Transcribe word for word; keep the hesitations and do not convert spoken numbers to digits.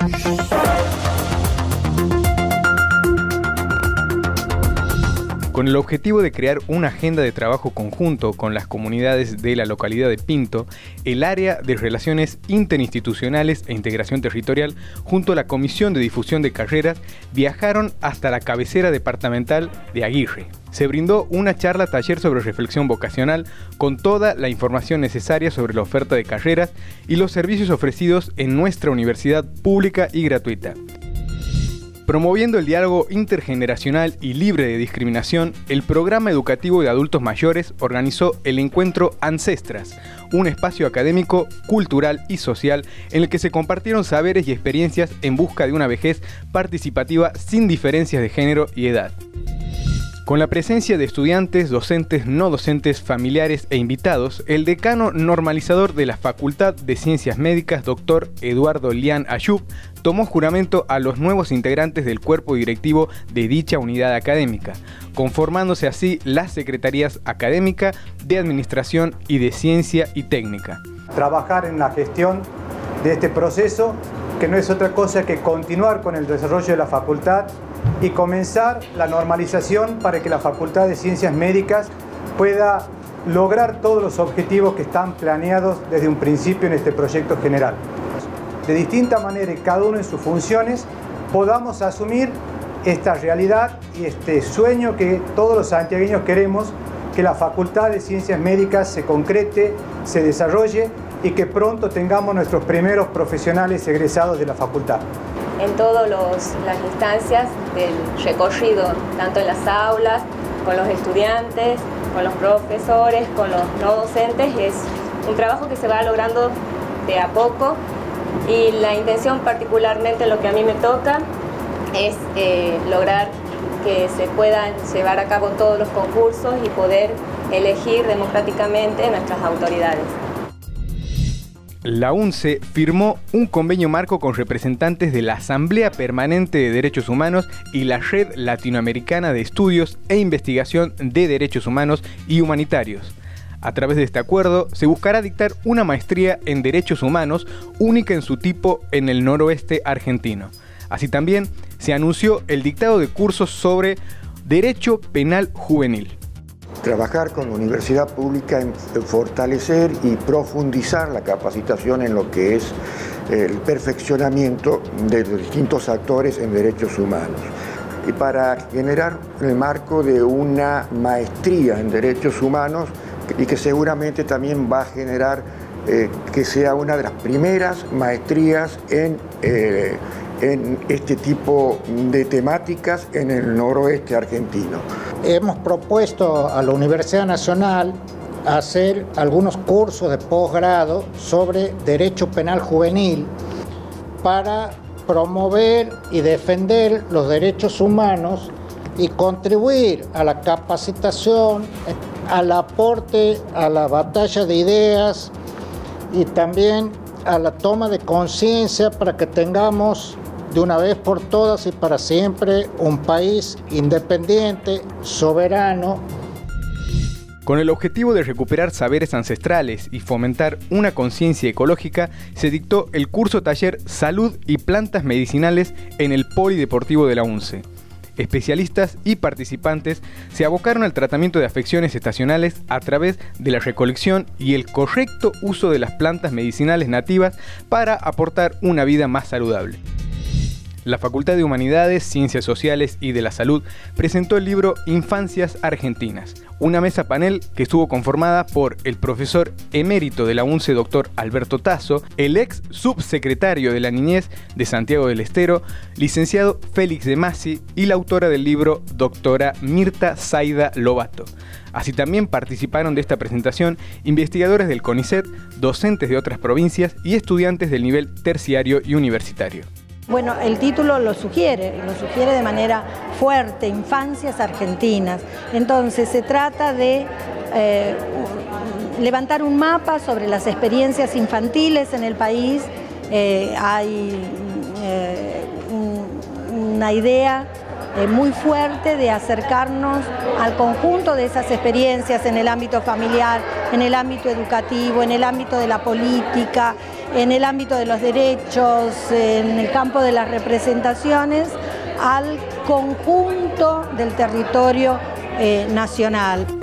Con el objetivo de crear una agenda de trabajo conjunto con las comunidades de la localidad de Pinto, el Área de Relaciones Interinstitucionales e Integración Territorial, junto a la Comisión de Difusión de Carreras, viajaron hasta la cabecera departamental de Aguirre. Se brindó una charla taller sobre reflexión vocacional con toda la información necesaria sobre la oferta de carreras y los servicios ofrecidos en nuestra universidad pública y gratuita. Promoviendo el diálogo intergeneracional y libre de discriminación, el Programa Educativo de Adultos Mayores organizó el encuentro Ancestras, un espacio académico, cultural y social en el que se compartieron saberes y experiencias en busca de una vejez participativa sin diferencias de género y edad. Con la presencia de estudiantes, docentes, no docentes, familiares e invitados, el decano normalizador de la Facultad de Ciencias Médicas, doctor Eduardo Lian Ayub, tomó juramento a los nuevos integrantes del cuerpo directivo de dicha unidad académica, conformándose así las secretarías académica, de administración y de ciencia y técnica. Trabajar en la gestión de este proceso, que no es otra cosa que continuar con el desarrollo de la facultad y comenzar la normalización para que la Facultad de Ciencias Médicas pueda lograr todos los objetivos que están planeados desde un principio en este proyecto general. De distinta manera y cada uno en sus funciones podamos asumir esta realidad y este sueño que todos los santiagueños queremos, que la Facultad de Ciencias Médicas se concrete, se desarrolle y que pronto tengamos nuestros primeros profesionales egresados de la facultad. En todas las instancias del recorrido, tanto en las aulas, con los estudiantes, con los profesores, con los no docentes, es un trabajo que se va logrando de a poco y la intención particularmente, lo que a mí me toca, es eh, lograr que se puedan llevar a cabo todos los concursos y poder elegir democráticamente nuestras autoridades. La UNCE firmó un convenio marco con representantes de la Asamblea Permanente de Derechos Humanos y la Red Latinoamericana de Estudios e Investigación de Derechos Humanos y Humanitarios. A través de este acuerdo se buscará dictar una maestría en Derechos Humanos única en su tipo en el noroeste argentino. Así también se anunció el dictado de cursos sobre Derecho Penal Juvenil. Trabajar con la universidad pública en fortalecer y profundizar la capacitación en lo que es el perfeccionamiento de los distintos actores en derechos humanos. Y para generar el marco de una maestría en derechos humanos y que seguramente también va a generar eh, que sea una de las primeras maestrías en, eh, en este tipo de temáticas en el noroeste argentino. Hemos propuesto a la Universidad Nacional hacer algunos cursos de posgrado sobre Derecho Penal Juvenil para promover y defender los derechos humanos y contribuir a la capacitación, al aporte a la batalla de ideas y también a la toma de conciencia para que tengamos de una vez por todas y para siempre un país independiente, soberano. Con el objetivo de recuperar saberes ancestrales y fomentar una conciencia ecológica, se dictó el curso taller Salud y Plantas Medicinales en el Polideportivo de la UNCE. Especialistas y participantes se abocaron al tratamiento de afecciones estacionales a través de la recolección y el correcto uso de las plantas medicinales nativas para aportar una vida más saludable. La Facultad de Humanidades, Ciencias Sociales y de la Salud presentó el libro Infancias Argentinas, una mesa panel que estuvo conformada por el profesor emérito de la UNCE, doctor Alberto Tasso, el ex subsecretario de la Niñez de Santiago del Estero, licenciado Félix de Masi, y la autora del libro, doctora Mirta Zaida Lobato. Así también participaron de esta presentación investigadores del CONICET, docentes de otras provincias y estudiantes del nivel terciario y universitario. Bueno, el título lo sugiere, lo sugiere de manera fuerte, Infancias Argentinas. Entonces se trata de eh, levantar un mapa sobre las experiencias infantiles en el país. Eh, hay eh, una idea eh, muy fuerte de acercarnos al conjunto de esas experiencias en el ámbito familiar, en el ámbito educativo, en el ámbito de la política, en el ámbito de los derechos, en el campo de las representaciones, al conjunto del territorio eh, nacional.